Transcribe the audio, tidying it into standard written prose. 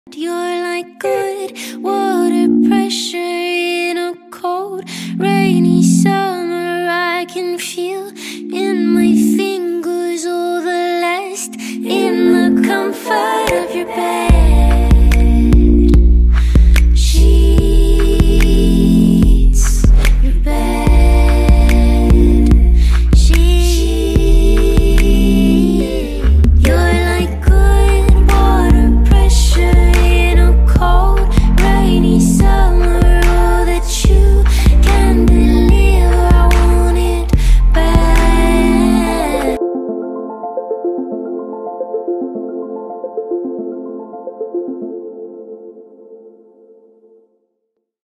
You're like good water pressure in a cold, rainy summer. I can feel in my fingers all the last in the comfort of your bed.